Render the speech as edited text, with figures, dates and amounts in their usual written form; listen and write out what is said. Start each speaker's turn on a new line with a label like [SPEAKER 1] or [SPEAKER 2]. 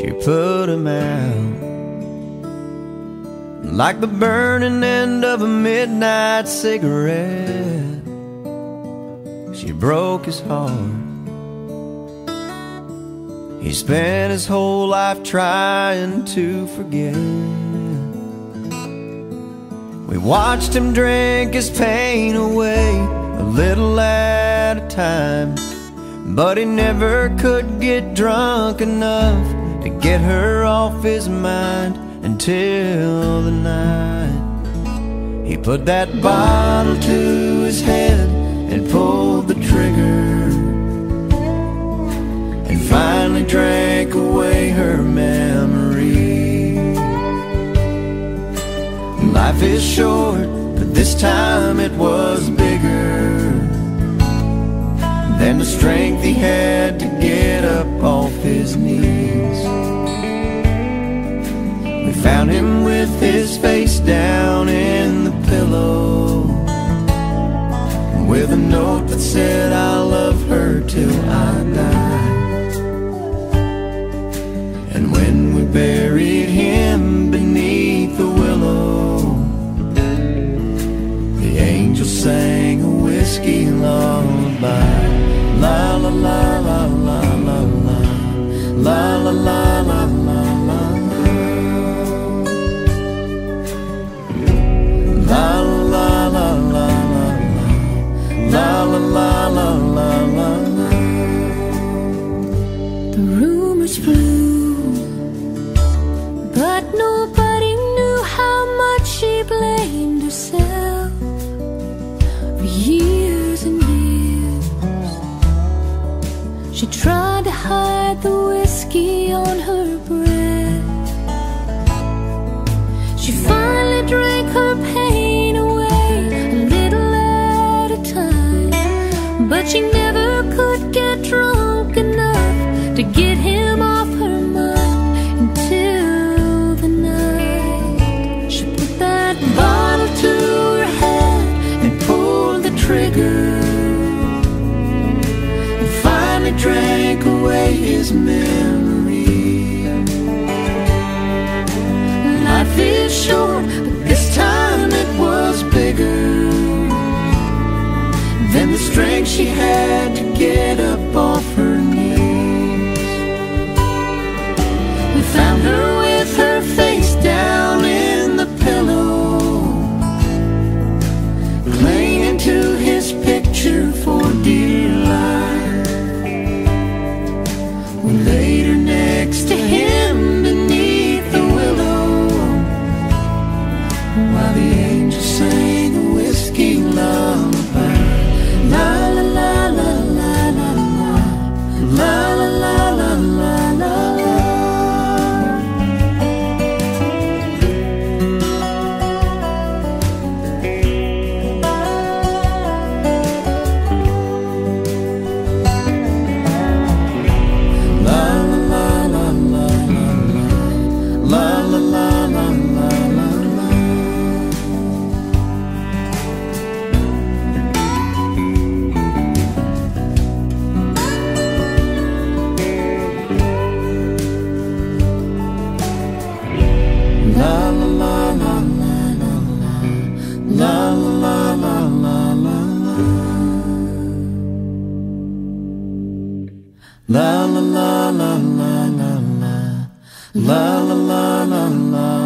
[SPEAKER 1] she put him out. Like the burning end of a midnight cigarette, she broke his heart. He spent his whole life trying to forget. We watched him drink his pain away, a little at a time, but he never could get drunk enough to get her off his mind until the night he put that bottle to his head and pulled the trigger, and finally drank away her memory. Life is short, but this time it was bigger than the strength he had to get up off his knees. We found him with his face down in the pillow, with a note that said, "I'll love her till I die." And when we buried him beneath the willow, the angel sang a whiskey lullaby. La la la la la la la, la la la la la la, la la la la la, la la la la la la.
[SPEAKER 2] The rumors flew, but nobody knew how much she blamed herself for years and years. She tried to hide the whiskey on her breath. She finally drank her pain away, a little at a time, but she never could get drunk enough to get him off her mind until the night she put that bottle to her head and pulled the trigger, and finally drank away his memory. Life is short, but this time it was bigger than the strength she had to get up off her knees. We found her with her face down in the pillow, clinging to his picture for dear life. We laid her next to him beneath the willow, while the angel sang a whiskey lullaby. La la la la la la la, la la la la la la. La la la la la la, la la la la la.